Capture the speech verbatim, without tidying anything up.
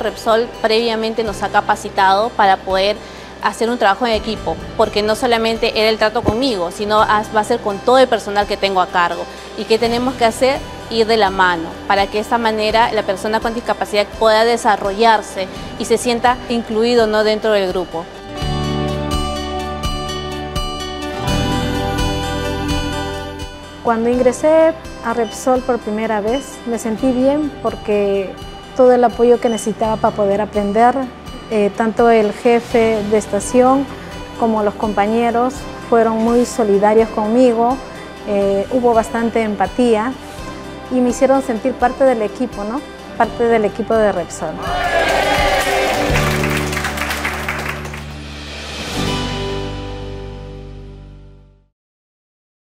Repsol previamente nos ha capacitado para poder hacer un trabajo en equipo, porque no solamente era el trato conmigo, sino va a ser con todo el personal que tengo a cargo. ¿Y qué tenemos que hacer? Ir de la mano, para que de esta manera la persona con discapacidad pueda desarrollarse y se sienta incluido, ¿no?, dentro del grupo. Cuando ingresé a Repsol por primera vez me sentí bien porque todo el apoyo que necesitaba para poder aprender, eh, tanto el jefe de estación como los compañeros fueron muy solidarios conmigo, eh, hubo bastante empatía y me hicieron sentir parte del equipo, ¿no? Parte del equipo de Repsol.